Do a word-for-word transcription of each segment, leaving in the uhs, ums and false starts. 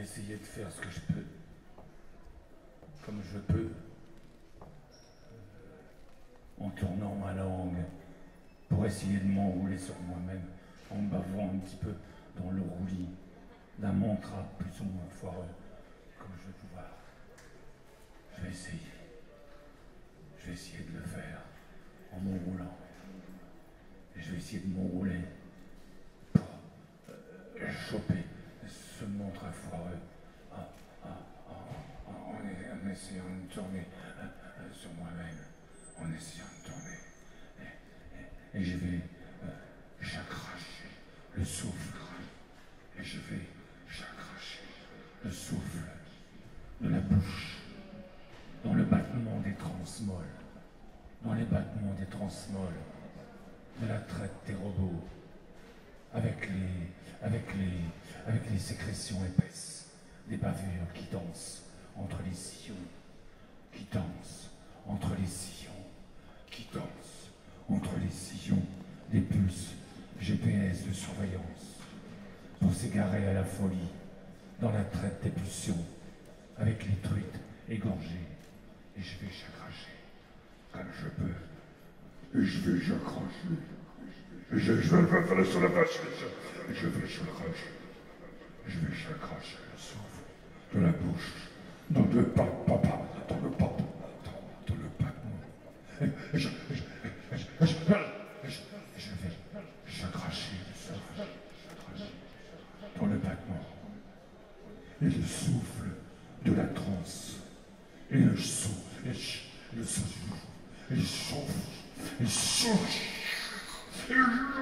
essayer de faire ce que je peux, comme je peux, en tournant ma langue, pour essayer de m'enrouler sur moi-même, en me bavant un petit peu dans le roulis d'un mantra plus ou moins foireux, comme je vais pouvoir. Je vais essayer. Je vais essayer de le faire en m'enroulant. Et je vais essayer de m'enrouler pour euh, choper ce mantra foireux en, en, en, en, en essayant de tourner euh, euh, sur moi-même, en essayant de tourner. Et, et, et je vais euh, chacracher le souffle. Et je vais chacracher le souffle de la bouche dans le battement des transmolles, dans les battements des transmolles, de la traite des robots, avec les, avec les, avec les sécrétions épaisses, des bavures qui dansent entre les sillons, qui dansent entre les sillons, qui dansent entre les sillons des puces G P S de surveillance, pour s'égarer à la folie dans la traite des pulsions, avec les truites égorgées. Et je vais chacracher comme je peux. Et je vais chacracher. Et je, je vais faire sur la vache. Et je vais chacracher. Je vais chacracher le souffle de la bouche dans le papa, papa, dans le papa, dans, dans le papa. Et, et je, et je, et je, et je, et je, et je vais chacracher le souffle dans le battement. Et le souffle de la transe. Et le souffle. Et le souffle, et le souffle, et le souffle, et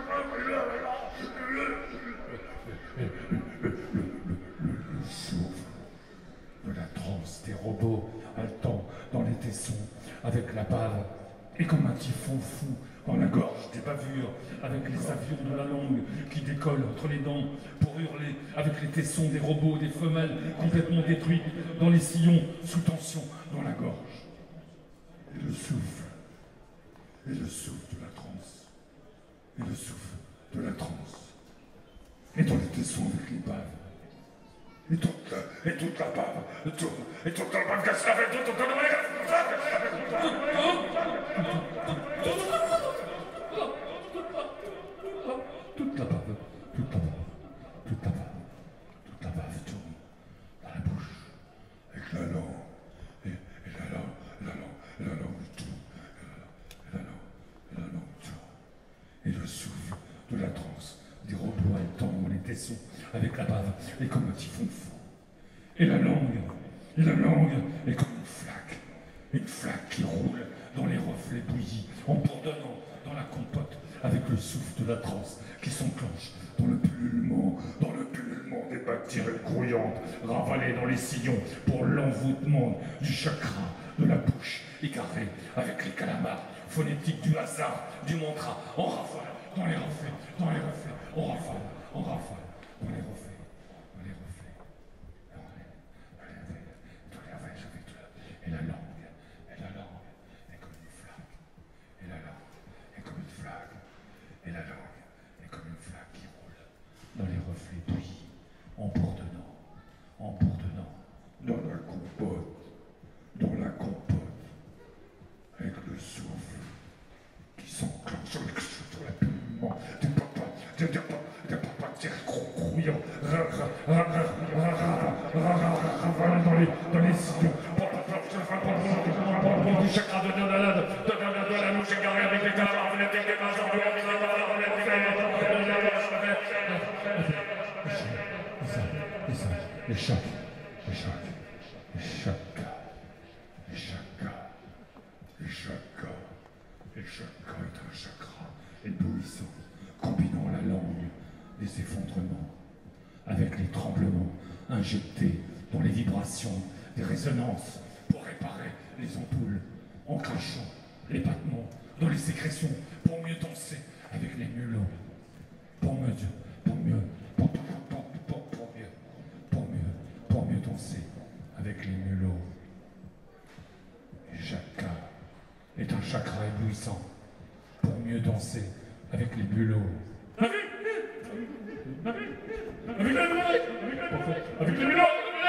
le souffle de la transe des robots haletant dans les tessons avec la bave et comme un typhon fou dans la gorge des bavures avec les avions de la langue qui décollent entre les dents pour hurler avec les tessons des robots, des femelles complètement détruites dans les sillons sous tension dans la gorge. Et le souffle, et le souffle de la transe, et le souffle de la transe, et dans les tessons avec les baves, et toute la, et toute la bave, et toute, et toute la bave casse la fête, toute la bave toute la bave, toute la bave, toute la bave, toute la bave tourne dans la bouche, avec la langue, et, et la langue, la langue, la langue tourne, et la langue, et la langue tourne, et le souffle de la transe des robots haletant dans les tessons avec la bave et comme un typhon fou. Et la langue, et la langue est comme une flaque, une flaque qui roule dans les reflets bouillis, en bourdonnant dans la compote avec le souffle de la transe qui s'enclenche dans le pullulement, dans le pullulement des bactéries grouillantes, ravalées dans les sillons pour l'envoûtement du chakra de la bouche, égarée avec les calamars phonétiques du hasard, du mantra, en rafale, dans les reflets, dans les reflets, en rafale, en rafale, dans les reflets, dans les reflets, dans les reflets, dans les reflets, et la langue, et la langue est comme une flaque, et la langue est comme une flaque, et la langue est comme une flaque qui roule dans les reflets bouillis, en bourdonnant, en bourdonnant, dans la compote, dans la compote, avec le souffle qui s'enclenche avec le souffle de la pullument, des papas, des papas, des papas, des grouillants, ravalant dans les, dans les sillons, du chakra de de la louche égarée avec les calamars, des mazars, les chacs, les chacs, les chacs, les chacs, les chacs, les chakras est un chakra éblouissant, combinant la langue des effondrements avec les tremblements injectés dans les vibrations des résonances pour réparer les ampoules, en crachant les battements dans les sécrétions pour mieux danser avec les mulots, pour mieux, pour mieux, pour, pour, pour, pour, pour mieux, pour mieux, pour mieux danser avec les mulots. Et chacun est un chakra éblouissant pour mieux danser avec les mulots. Avec les mulots, avec les mulots.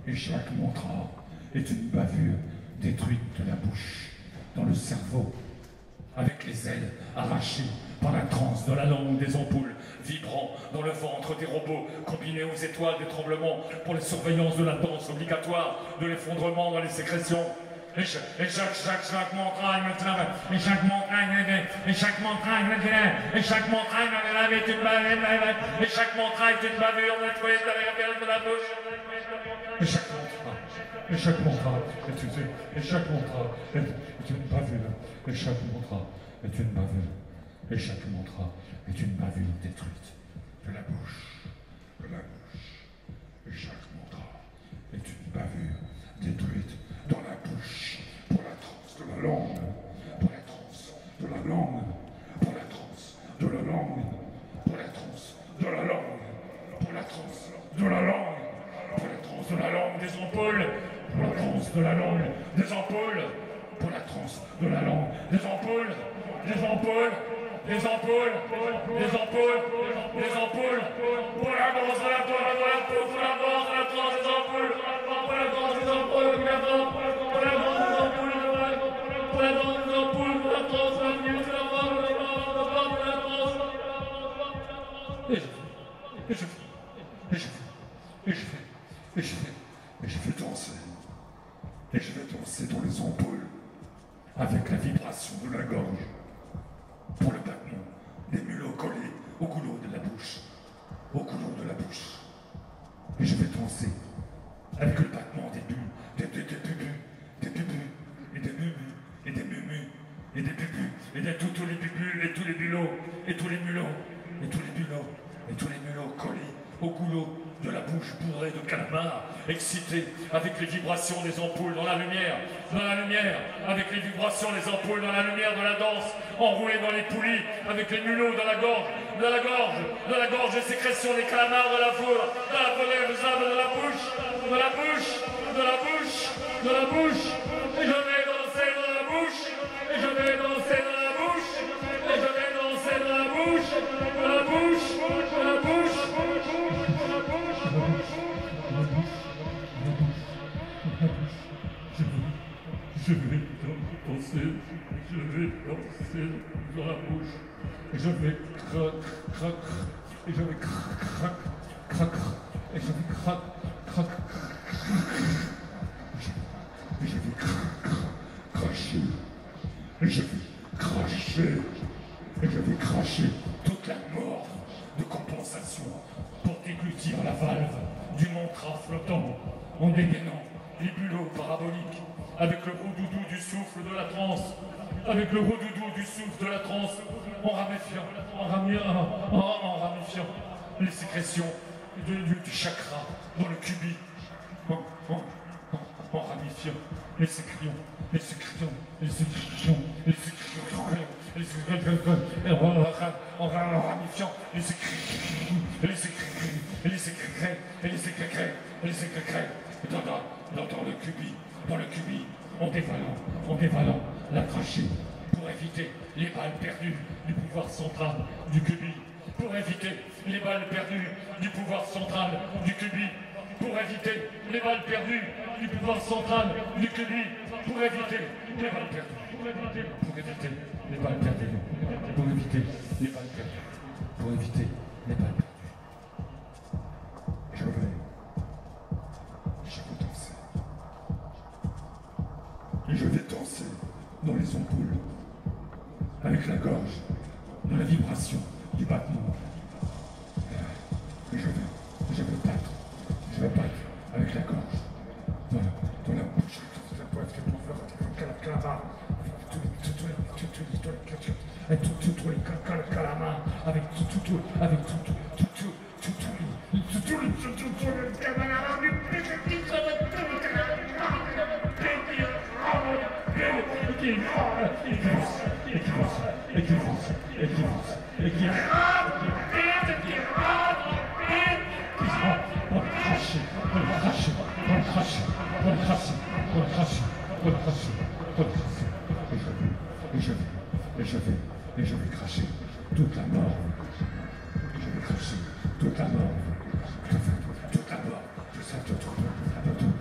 Et chaque mantra est une bavure détruite de la bouche, dans le cerveau, avec les ailes arrachées par la transe de la langue des ampoules, vibrant dans le ventre des robots, combinés aux étoiles des tremblements pour les surveillances de la danse obligatoire, de l'effondrement dans les sécrétions. Et chaque, et chaque, chaque, chaque montagne me travaille, et chaque montagne, et chaque montagne me dirait, et chaque montagne me lave est une bavure, et chaque montagne est une bavure nettoyée de la bouche. Et chaque mantra, et chaque mantra est une, et chaque mantra est, est une bavure, et chaque mantra est une bavure, et chaque mantra est une bavure détruite de la bouche, de la bouche, et chaque mantra est une bavure détruite dans la bouche, pour la transe de la langue, pour la transe de la langue, pour la transe de la langue, pour la transe de la langue, pour la transe de la langue, pour la transe de la langue des ampoules, pour la transe de la langue des ampoules, pour la transe de la langue des ampoules, des ampoules, des ampoules, des ampoules, des ampoules, pour la transe de la transe de la transe de la transe de la transe des ampoules, pour la transe des ampoules, pour la transe, pour la transe des ampoules, pour la transe des ampoules, pour la transe de la nuit, pour la transe de la transe, et je fais, et je fais, et je fais, et je fais, et je fais, et je fais danser, et je vais danser dans les ampoules, avec la vibration de la gorge, pour le battement des mulots collés au goulot de la bouche, au goulot de la bouche. Et je vais danser avec le battement des bulles, des, des, des bubus, des bubus, et des mumus, et des mumus, et des bubus, et de tous, tous les bubus, et tous les bulots, et tous les mulots, et tous les bulots, et tous les mulots collés au goulot de la bouche bourrée de calamars, excités avec les vibrations des ampoules dans la lumière, dans la lumière, avec les vibrations des ampoules dans la lumière de la danse, enroulés dans les poulies, avec les mulots dans la gorge, dans la gorge, dans la gorge des sécrétions des calamars de la foudre, dans la foudre de sable de la bouche, de la bouche, de la bouche, de la bouche, et je vais danser dans la bouche, et je vais danser dans la bouche, et je vais danser dans la bouche, de la bouche, de la bouche, je vais danser, je vais danser dans la bouche, et je vais crac, crac, et je vais crac, crac, crac, et je vais crac, crac, et je vais crac, cracher, et je vais cracher, et je vais cracher toute la mort de compensation pour déglutir la valve du mantra flottant en dégainant les bulots paraboliques avec le roudoudou du souffle de la transe, avec le roudoudou du souffle de la transe, en ramifiant, en, rami, en, en, en ramifiant les sécrétions du, du, du chakra dans le cubi, en, en, en, en ramifiant les sécrétions, les sécrétions, les sécrétions, les sécrétions, les sécrétions, en ramifiant les sécrétions, les sécrétions, les sécrétions, les sécrétions, les sécrétions, dans, dans, dans le cubi, dans le cubi, en dévalant, en dévalant la trachée, pour éviter les balles perdues du pouvoir central du cubi, pour éviter les balles perdues du pouvoir central du cubi, pour éviter les balles perdues du pouvoir central du cubi, pour éviter les balles perdues, pour éviter, pour éviter les balles perdues, pour éviter les balles perdues, pour éviter les balles perdues. Je vais, je vais danser. Et je vais danser dans les ampoules, avec la gorge, dans la vibration du battement. Et je vais, je vais battre, je vais battre avec la gorge, dans la, dans la bouche, dans la poivre, le calamar, avec tous les calamars, avec tout, tout, tout, avec tout, tout, tout, tout, tout, tout, tout, tout, tout, tout, les calamars, et qui fonce, et qui fonce, et qui fonce, et qui fonce, et qui on va cracher, on va cracher, on va cracher, on va cracher, on va cracher, on va cracher, on va cracher, et je vais, et je vais, et je vais cracher toute la mort, et je vais cracher toute la mort, toute la mort, je sais tout, tout, tout, tout.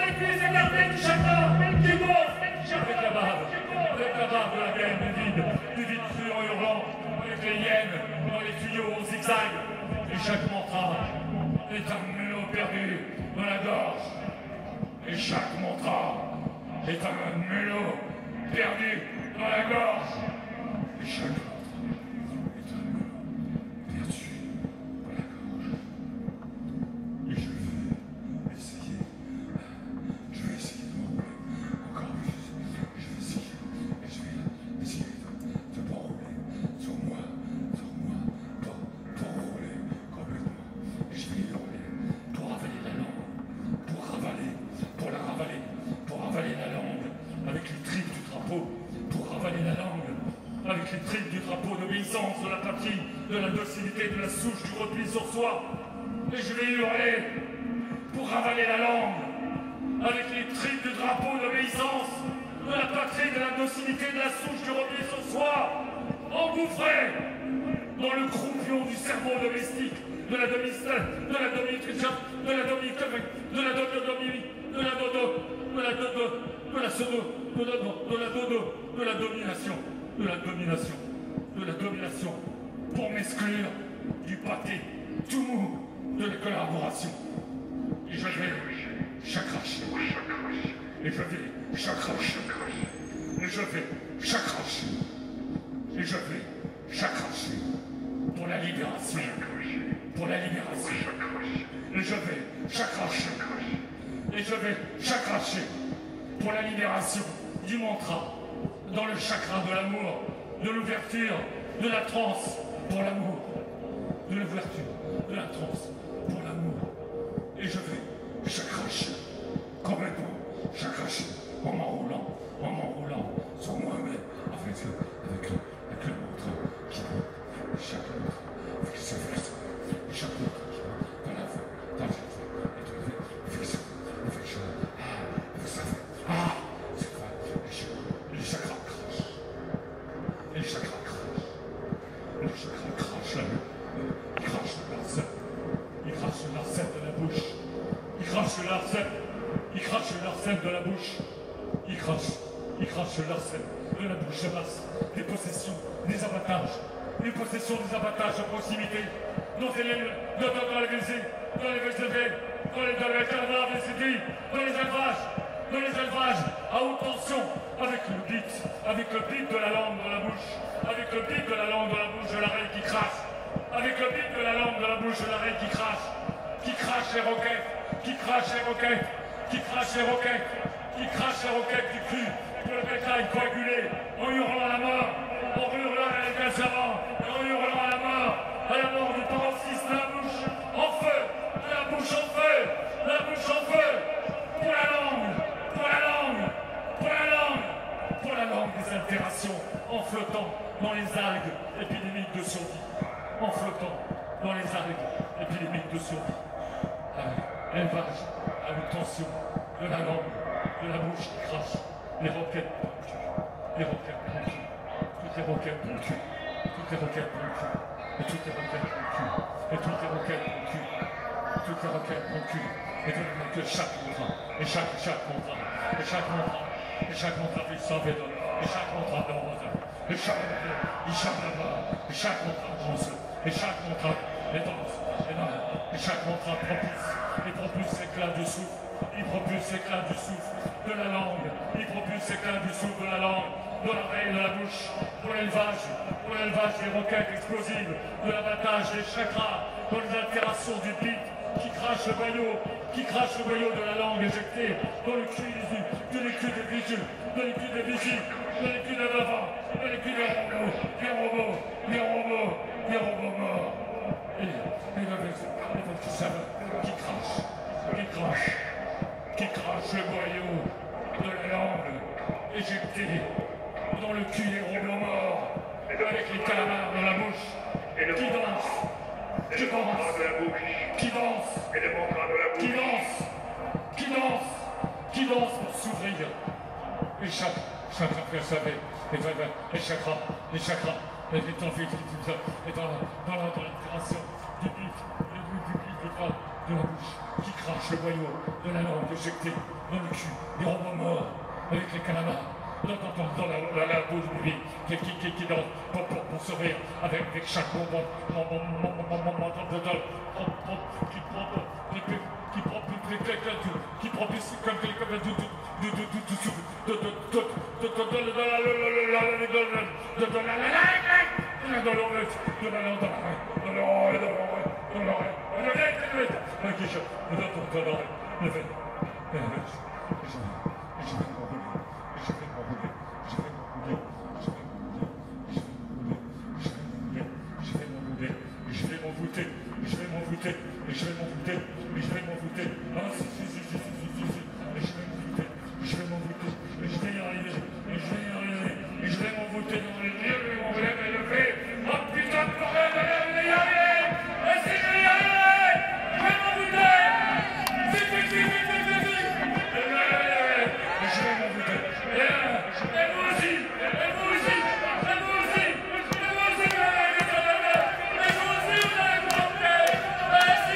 avec les hyènes dans les tuyaux en zigzag. Et chaque mantra est un melon perdu dans la gorge. Et chaque mantra est un melon perdu dans la gorge. Et chaque mantra est un melon perdu dans la gorge. Et je vais essayer. Je vais essayer de m'enrouler encore plus. Je vais essayer. Et je vais essayer de, de m'enrouler sur moi, sur moi, pour, pour rouler complètement. Et je vais hurler pour ravaler la langue. Pour ravaler, pour la ravaler, pour ravaler la langue avec les tripes du drapeau. Pour ravaler la langue avec les tripes du drapeau d'obéissance, de la patrie, de la docilité, de la souche, du repli sur soi. Et je vais hurler pour ravaler la langue avec les tripes du drapeau d'obéissance, de la patrie, de la docilité, de la souche, du repli sur soi, engouffré dans le croupion du cerveau domestique, de la domicile, de la domitrice, de la domi, de la dodo, de la dodo, de la dodo, de la sodo, de la dodo, de la dodo, de la domination, de la domination, de la domination, pour m'exclure du pâté tout mou de la collaboration. Et je vais chacracher, et je vais chacracher, et je vais chacracher, et je vais chacracher pour la libération, pour la libération. Et je vais chacracher, et je vais chacracher pour la libération du mantra dans le chakra de l'amour, de l'ouverture, de la transe pour l'amour, de l'ouverture, de la transe pour l'amour. Et je vais chacracher, complètement chacracher, en m'enroulant, en m'enroulant sur moi-même, avec, avec, le, avec le mantra qui va, chaque mantra, avec sa verse, chaque mantra qui va dans la voix, dans la voix, et de lever, avec ça, avec ça, avec sa verse, ah, c'est quoi, les chakras crachent, les chakras crachent, les chakras crachent là, ils crachent l'arsène, ils crachent l'arsène de la bouche, ils crachent l'arsène, ils crachent l'arsène de la bouche, ils crachent, ils crachent l'arsène de la bouche basse, des possessions, des abattages, des possessions, des abattages à proximité, dans les dans, dans, dans les villes, dans les villes, dans les dans les caravanes, des cités, dans les élevages, dans les élevages, à haute tension, avec le beat, avec le beat de la langue dans la bouche, avec le beat de la langue dans la bouche de l'arrêt qui crache, avec le beat de la langue dans la bouche de l'arrêt qui crache, qui crache les roquettes, qui crache les roquettes, qui crache les roquettes, qui crache les roquettes du cul, pour le bétail coagulé, en hurlant à la mort, en hurlant à l'incassamment, en hurlant à la mort, à la mort du paroxysme de la bouche, en feu, de la bouche en feu, de la bouche en feu, pour la langue, pour la langue, pour la langue, pour la langue des altérations, en flottant dans les algues épidémiques de survie, en flottant dans les algues épidémiques de survie, avec élevage, avec tension, de la langue, de la bouche qui crache, les roquettes pour le cul, les roquettes pour le cul, toutes les roquettes pour le cul, toutes les roquettes pour le cul, et toutes les roquettes pour le cul, et toutes les roquettes pour le cul, toutes les roquettes pour le cul, et de même que chaque contrat, et chaque, chaque contrat, et chaque contrat, et chaque contrat fait sauver d'homme, et chaque contrat d'ordre, et chaque et chaque là-bas, et chaque contrat danse, et chaque contrat est danse, et, dans, et chaque contrat propulse, et propulse l'éclat du souffle, il propulse l'éclat du souffle de la langue, il propulse l'éclat du souffle de la langue, de l'oreille, de la bouche, pour l'élevage, pour l'élevage des roquettes explosives, de l'abattage des chakras, pour les altérations du beat, qui crache le boyau, qui crache le boyau de la langue éjectée dans le cul des de l'écu des vigiles, de l'écu des vigiles, de l'écu des l'avant, de l'écu des robots, des robots, des robots, des robots morts. Et, et avec, avec tout ça, qui crache, qui crache, qui crache le boyau de la langue éjectée dans le cul des robots morts, avec les calamars dans la bouche, qui dansent. Qui danse, qui danse, qui danse, qui danse, qui danse pour s'ouvrir. Et chaque, chaque après savait, et les chakras, les chakras, les envies, et dans la l'inspiration du bif, du bif, du bras, de la bouche, qui crache le boyau de la langue éjectée dans le cul des robots morts, avec les calamars, dans, dans, dans, dans la, la, la bouche de lui, qui, qui, qui, qui danse pour, pour, pour se rire avec, avec chaque moment, moment, moment, moment, moment, de dol, qui prend, qui prend plus qui prend plus comme comme du du du du du du de de de de de de de la la la la la de de de la la la de la l'oreille de la de la l'oreille de l'oreille de l'oreille de l'oreille de l'oreille qui je de de l'oreille le fait je je je vais m'enrouler je vais m'enrouler je vais m'enrouler je vais m'enrouler je vais m'enrouler je vais m'enrouler je vais m'enrouler je vais m'enrouler ah si si si si si si si je vais m'enrouler je vais m'enrouler je vais y arriver je vais y arriver je vais m'enrouler dans les yeux je vais m'enrouler mais le fait oh putain de bordel je vais y arriver et si je vais y arriver je vais m'enrouler si si si si si si si je vais m'enrouler et vous aussi et vous aussi et vous aussi et vous aussi et vous aussi vous allez m'enrouler et si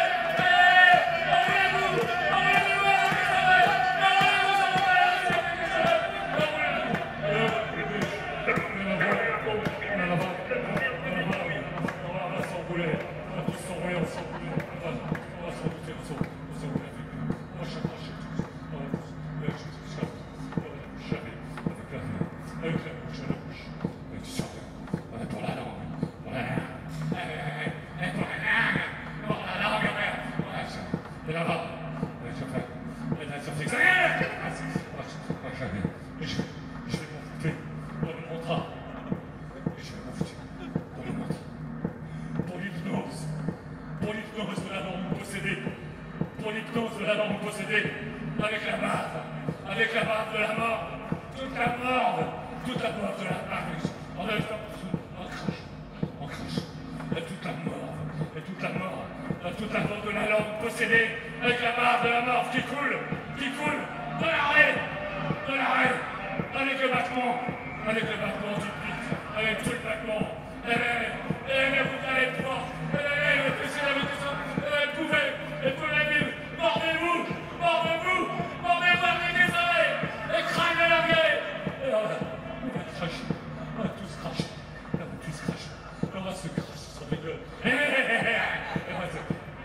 avec la barbe, avec la barbe de la mort, toute la mort, toute la mort de la barbe, en même temps, en crache, en crache, et toute la mort, et toute la mort, toute la mort de la langue possédée, avec la barbe de la mort qui coule, qui coule, de l'arrêt, de l'arrêt, avec le battement, avec le battement du pit, avec tout le battement, et, et, et vous allez pouvoir, et, et, et, et, pouvez, et pouvez vivre, mordez-vous, mordez-vous, mordez-vous avec les oreilles, et crachez la gueule. Et on va, on va cracher, on va tous cracher, on va tous cracher, on va se cracher sur les gueules. Et on va se...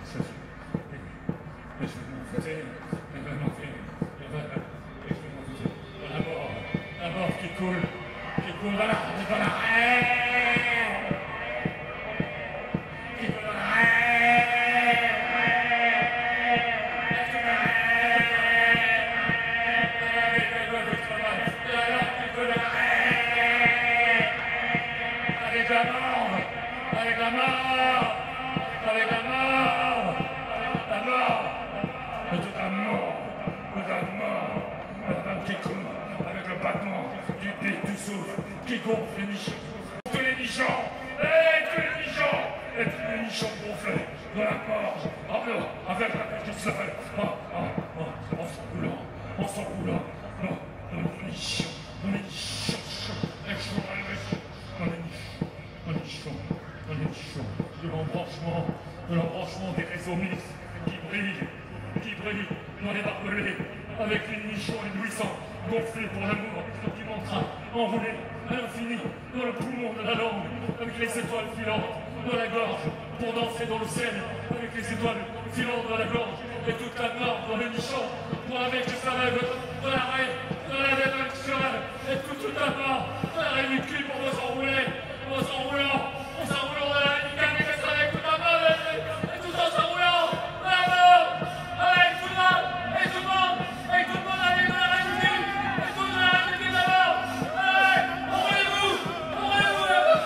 Et je vais m'envoûter, et je vais m'envoûter, et je vais m'envoûter. La mort, la mort qui coule, qui coule dans la, dans la haine, qui coule dans la haine. Avec la mort, avec la mort, avec la mort, la mort, toute la mort, toute la mort, la femme qui coule, avec le battement du pied, du souffle, qui gonfle les nichons, tous les nichons, et tous les nichons, et tous les nichons gonflés de la gorge, avec la petite seule, en s'enroulant, en s'enroulant, dans les nichons, dans les nichons, les nichons, dans les nichons. Un nichon, un nichon, de l'embranchement, de l'embranchement des réseaux mixtes qui brillent, qui brillent dans les barbelés, avec les nichons éblouissants, gonflés pour l'amour, qui montera enroulés à l'infini dans le poumon de la langue, avec les étoiles filantes dans la gorge, pour danser dans le ciel, avec les étoiles filantes dans la gorge, et toute la mort dans le nichon, pour avec que ça rêve de la rêve, de la rêve actuelle, et toute, toute la mort, de la rêve du cul pour nous enrouler. En s'enroulant, en s'enroulant dans la ligne avec les avec toute la mort, et tout en s'enroulant, dans la mort, avec tout le monde, et tout le monde, et tout le monde avec de la république, et tout de la république de la mort, allez, enroulez-vous, enroulez-vous la mort.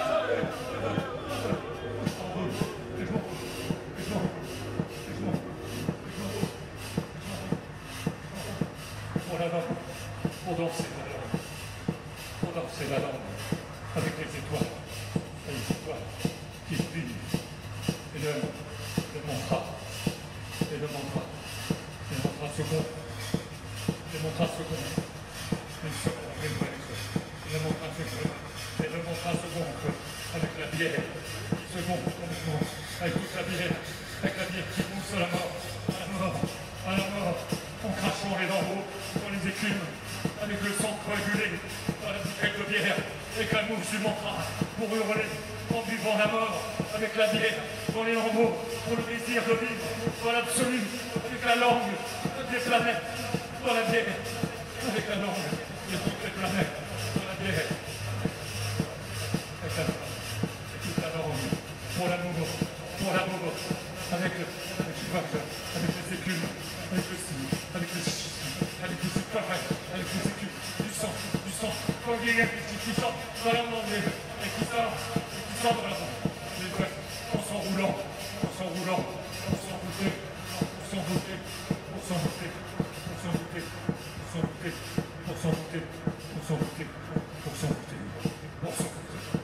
Pour la langue, pour danser la langue, pour danser la langue, avec les étoiles. Et les étoiles qui brillent, et le, le mantra, et le mantra, et le mantra second, le mantra second, une seconde, une vraie seconde, le mantra second, et le mantra second, avec la bière, qui second complètement, avec toute la bière, avec la bière qui pousse à la mort, à la mort, à la mort, en crachant les lambeaux, dans les les écumes, avec le sang coagulé dans la bouteille de bière, avec la mouche du mantra, pour hurler, en buvant la mort, avec la bière, dans les lambeaux, pour le désir de vivre, dans l'absolu, avec la langue des planètes, dans la bière, avec la langue de toutes les planètes, dans la bière, avec la langue, toute la langue, pour l'amour, pour l'amour, avec le, avec le vague, avec les écumes, avec le signe, avec le chiffre, avec les pareil, avec les écumes, du sang, du sang, quand il y a qui, qui sort dans la main, et qui sort, et qui sort de la main, en s'enroulant, en s'enroulant, en s'enrouler, pour s'enrouler, pour s'enrouler, pour s'enrouler, pour s'enrouler, pour s'enrouler, pour s'enrouler, pour s'enrouler, pour s'enrouler.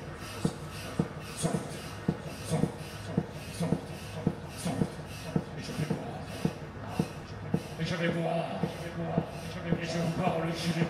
Je vais boire, je vais boire, je vais, et je vais boire le jus,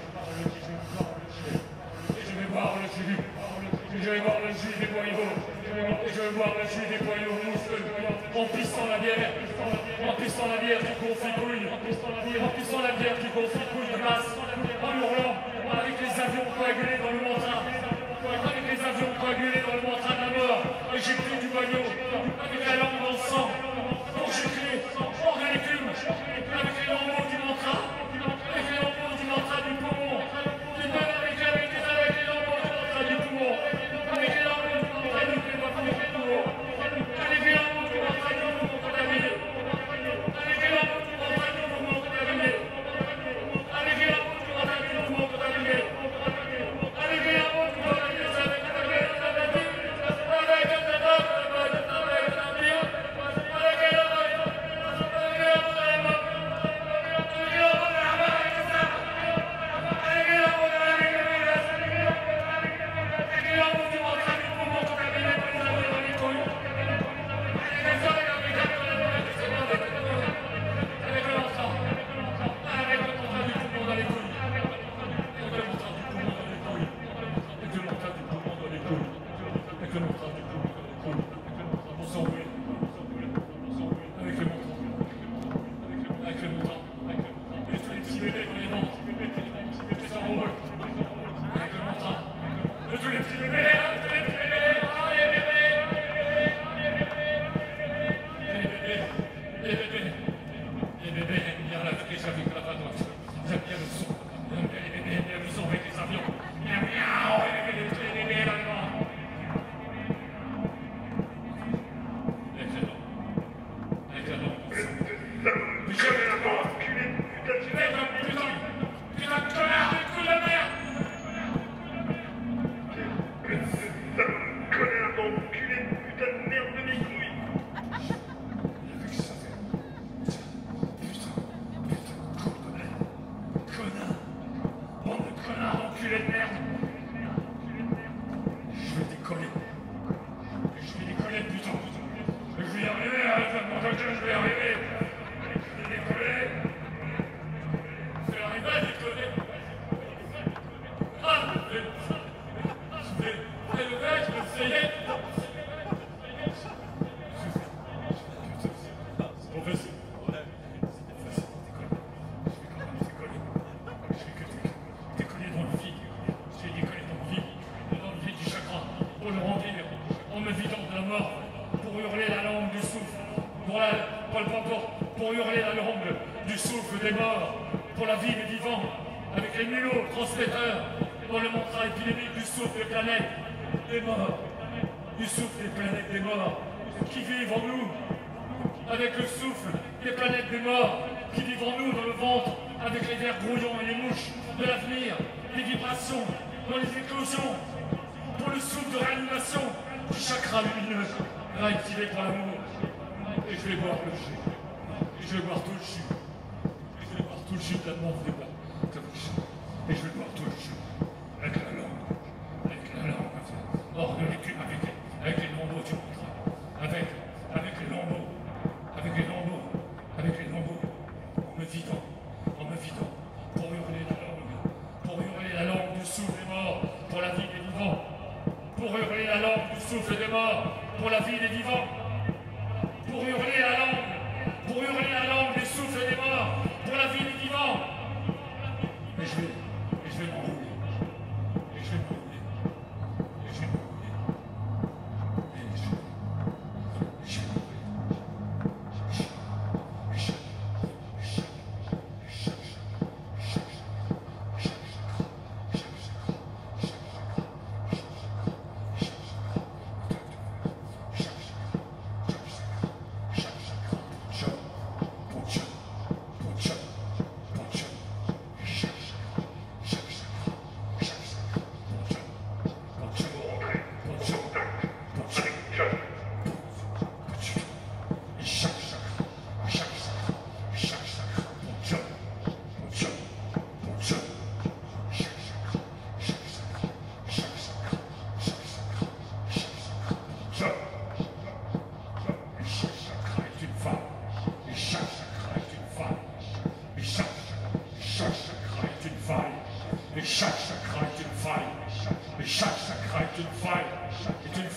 et je vais boire le jus, et je vais boire le jus des boyaux, et je vais boire le jus des boyaux mousseux, en pissant la bière, en pissant la bière qui confitouille, en pissant la bière qui confitouille de masse, en hurlant, avec les avions coagulés dans le mantra, avec les avions coagulés dans le mantra de la mort, et j'ai pris du boyau, avec la langue dans le sang, pour gicler, hors de l'écume, avec les lambeaux du mantra, avec les lambeaux du mantra du poumon, et même avec, avec, avec les lambeaux du mantra du poumon, avec les lambeaux du mantra du poumon, avec les lambeaux du mantra du poumon contaminé, avec les lambeaux du mantra du poumon contaminé, avec les lambeaux du mantra du poumon contaminé, avec les lambeaux du mantra du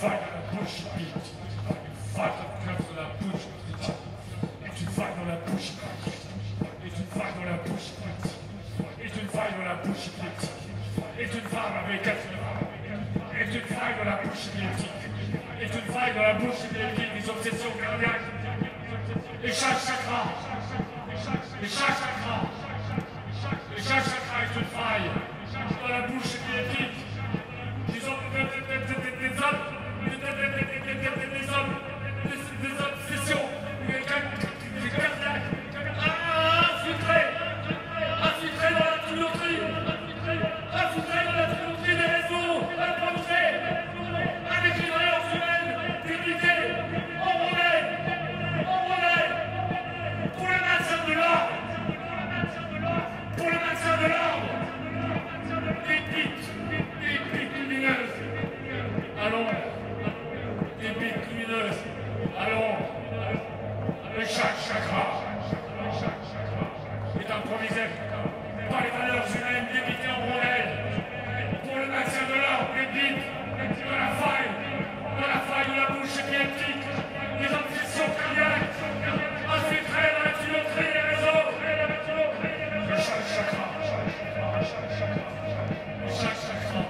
faille dans la bouche vide, une faille dans la bouche vide, et une faille dans la bouche vide, et une faille dans la bouche vide, et une faille dans la bouche vide, et une femme avec quatre et une faille dans la bouche épileptique, et une faille dans la bouche épileptique des obsessions cardiaques, et chaque chakra, et chaque chakra, et chaque chakra est une faille dans la bouche épileptique des hommes, des hommes, des hommes, des obsessions cardiaques, infiltrés, infiltrés dans la tuyauterie, infiltrés dans la tuyauterie des réseaux, improvisés, avec les valeurs humaines, déliquées, enrôlées, enrôlées, pour le maintien de l'ordre, pour le maintien de l'ordre, des pics, des pics lumineuses, allons, des pics lumineuses, allons, et chaque chakra est improvisé par les valeurs humaines débitées en rondelles pour le maintien de l'ordre, des pics, de la faille, de la faille de la bouche épileptique, des obsessions cardiaques, infiltrées dans la tuyauterie des réseaux, et chaque chakra, et chaque chakra, et chaque chakra,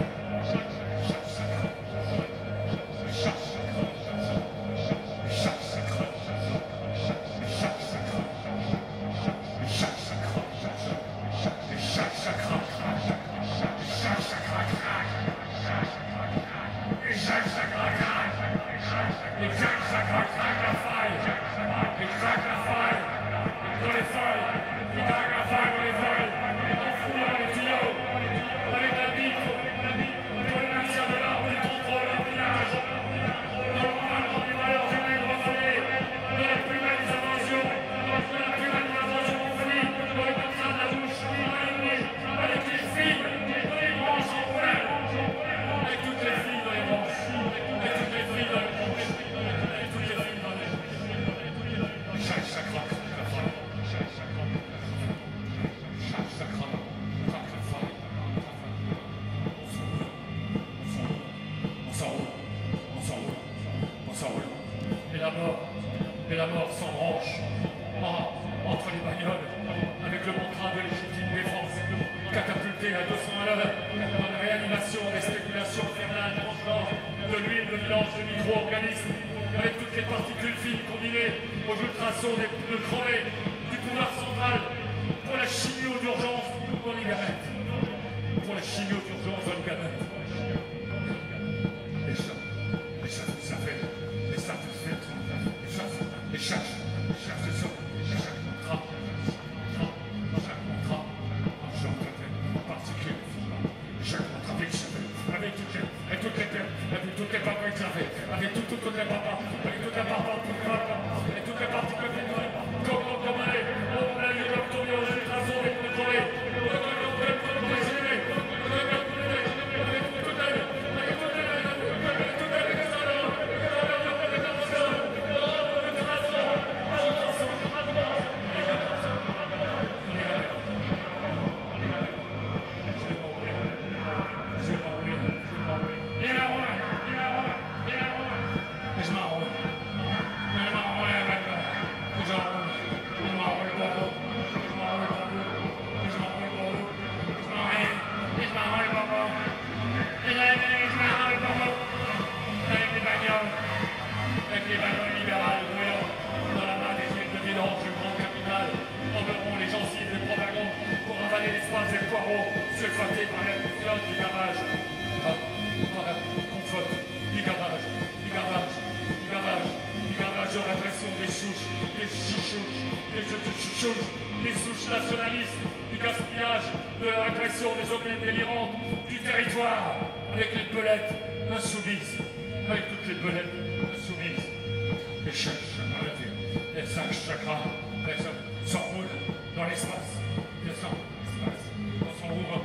les souches nationalistes, du gaspillage, de la répression des opinions délirantes, du territoire, avec les belettes insoumises, avec toutes les belettes insoumises. Et chaque chakra, et chaque chakra, s'enroule dans l'espace, descend l'espace, on s'enroule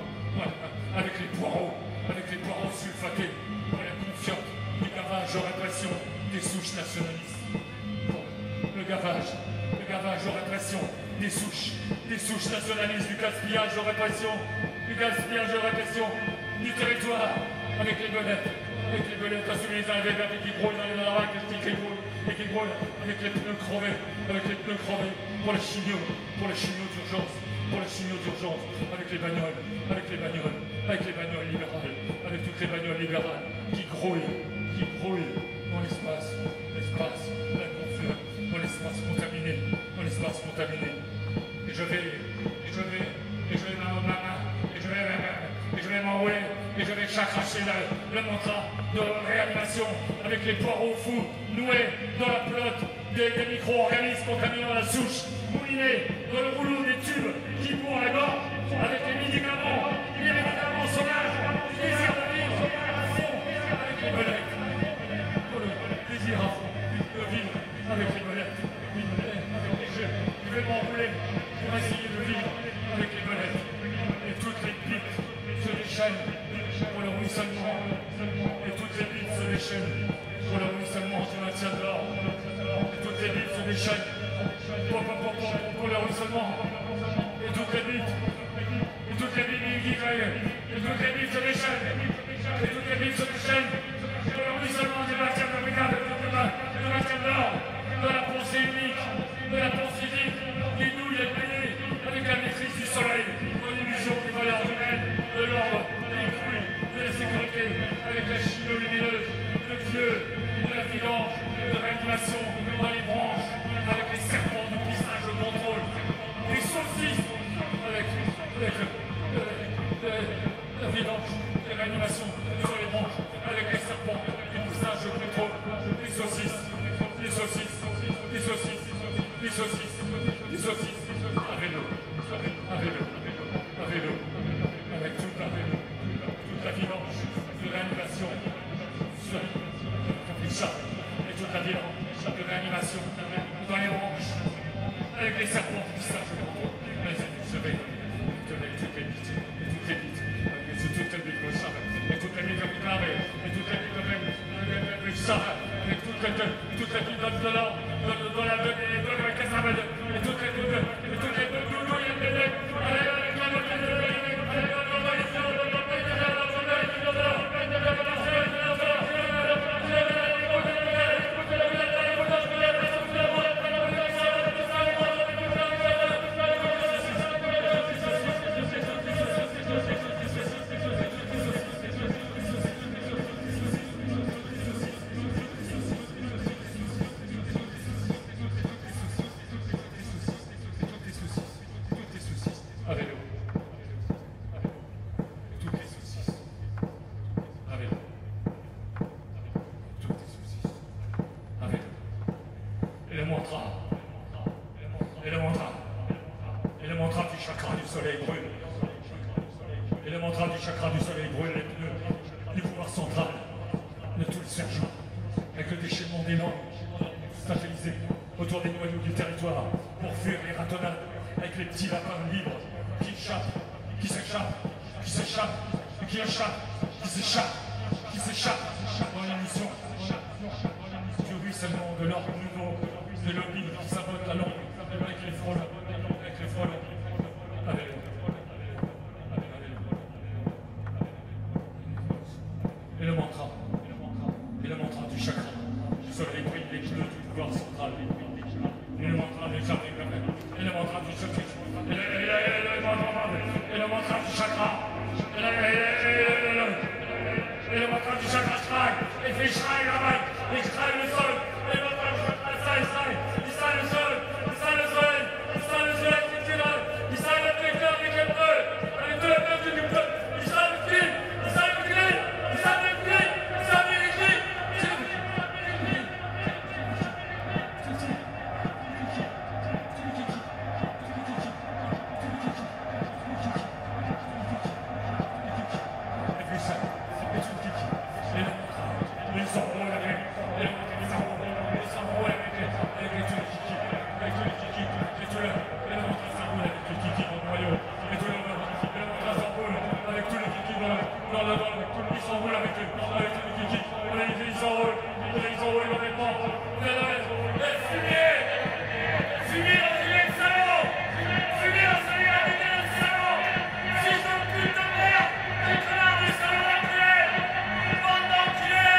avec les poireaux, avec les poireaux sulfatés, pour la confiante du gavage de répression des souches nationalistes. Le gavage, le gavage de répression des souches, des souches nationalistes, du gaspillage de répression, du gaspillage de répression, du territoire, avec les belettes, avec les belettes assumées dans les verres qui grouillent dans les navales, qui grouillent et qui grouillent, avec les pneus crevés, avec les pneus crevés, pour les chignots, pour les chignots d'urgence, pour les chignots d'urgence, avec les bagnoles, avec les bagnoles, avec les bagnoles libérales, avec toutes les bagnoles libérales qui grouillent, qui grouillent dans l'espace, l'espace, l'atmosphère, dans l'espace contaminé, dans l'espace contaminé. Et je vais, et je vais, et je vais ma main, et je vais, et je vais m'enrouler, et je vais chacracher le, le mantra de réanimation avec les poireaux fous noués dans la pelote des, des micro-organismes contaminants à la souche, moulinés dans le rouleau des tubes qui bourrent la gorge avec les médicaments, les médicaments sauvages, le désir de vivre à fond avec les molettes, le désir à fond de vivre avec les molettes. Et je, je vais m'enrouler pour essayer de vivre avec les molettes. Et toutes les piques se déchaînent pour le ruissellement. Et toutes les piques se déchaînent pour le ruissellement du maintien de l'ordre. Et toutes les piques se déchaînent pour, pour, pour, pour, pour le ruissellement. Et toutes les piques, et toutes les piques qui créent, et toutes les piques se déchaînent. Et toutes les piques se déchaînent pour le ruissellement du maintien de l'ordre, du maintien de l'ordre, de la pensée unique, de la pensée unique, qui nouille et payée avec la maîtrise du soleil, pour l'illusion des valeurs humaines, de l'ordre, des fruits, de la sécurité, avec la chimie lumineuse, de Dieu, de la vidange, de réanimation dans les branches, avec les serpents du pistage de contrôle, des saucisses, avec, avec, avec la vidange, de réanimation sur les branches, avec les serpents du pistage de contrôle, des saucisses, des saucisses, des saucisses, des saucisses, des saucisses, à vélo, à vélo, à vélo, avec toute la vélo, toute la vidange de réanimation, et toute la vidange de réanimation dans les branches, avec les serpents qui sachent mais je vais te mettre toutes les bites, et toutes les bites, et toutes les bites de ça, et toutes les bites de carré, et toutes les bites de ça, et toutes les toutes les bites de l'or, de la de la cassavelle, et toutes les toutes les toutes les Bande d'enculés!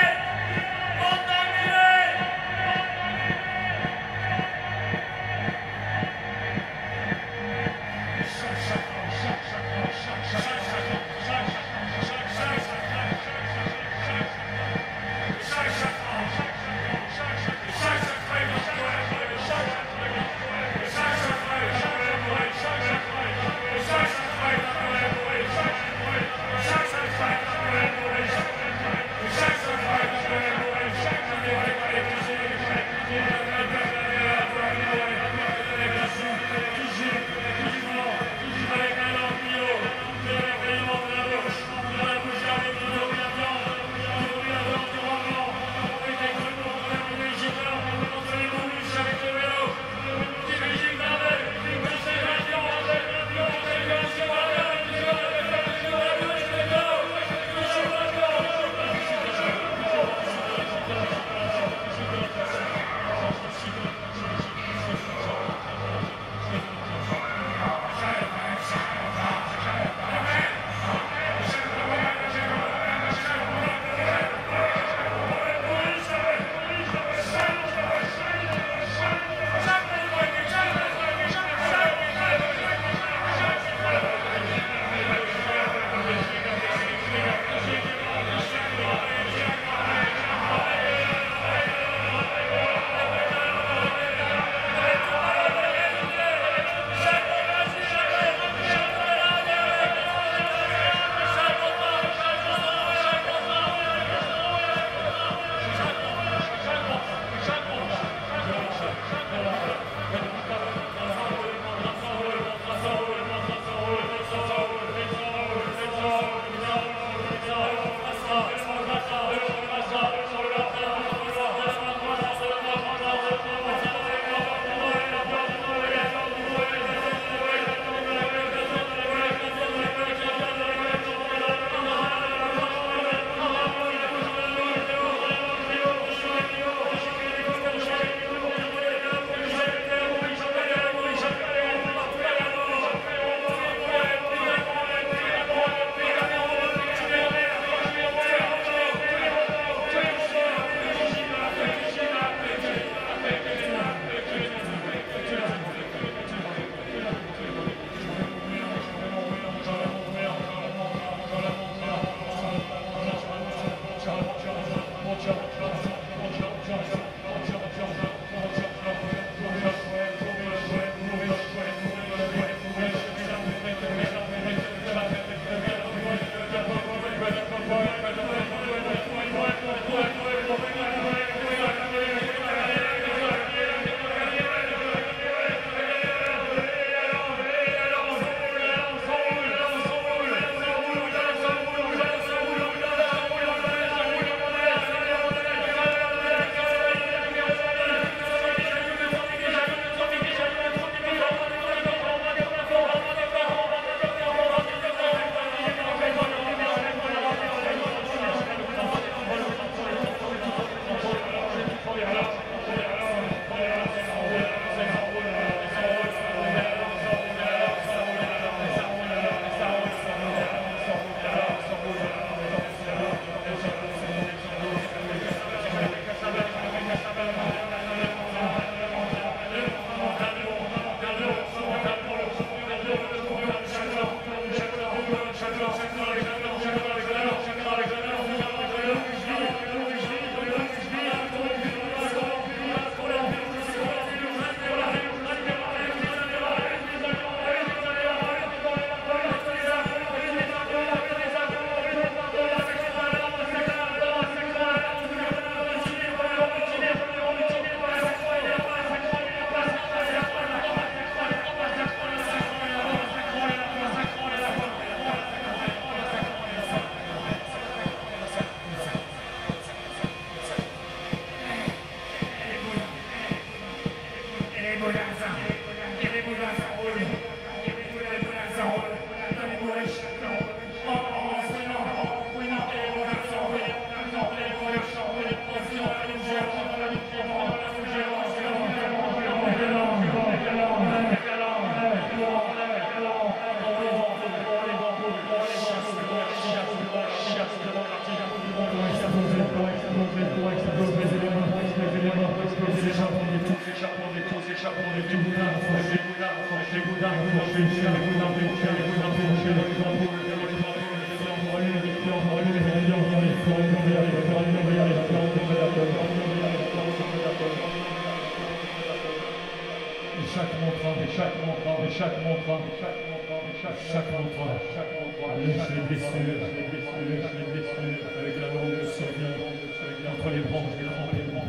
chaque mantra, chaque mantra, chaque mantra, chaque mantra, chaque mantra, chaque mantra, lèche les blessures, les blessures, les blessures, avec la langue de survie, entre les branches des grands paiements,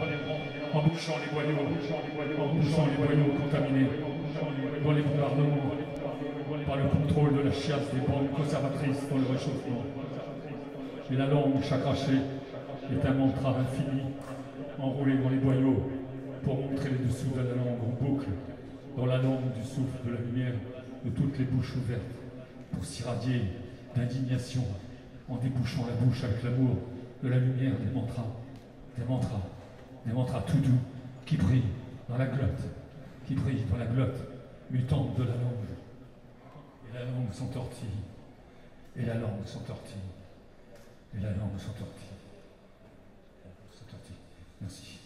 en bouchant les boyaux, en bouchant les boyaux contaminés, dans les bombardements, par le contrôle de la chiasse des bandes conservatrices dans le réchauffement. Et la langue chakachée est un mantra infini, enroulé dans les boyaux, pour montrer les dessous de la langue en boucle, dans la langue du souffle de la lumière de toutes les bouches ouvertes, pour s'irradier d'indignation en débouchant la bouche avec l'amour de la lumière des mantras, des mantras, des mantras tout doux qui brillent dans la glotte, qui brillent dans la glotte mutante de la langue. Et la langue s'entortille, et la langue s'entortille, et la langue s'entortille. S'entortille. Merci.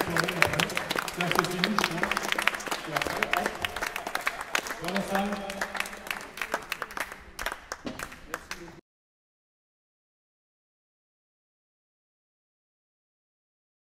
Dans la salle.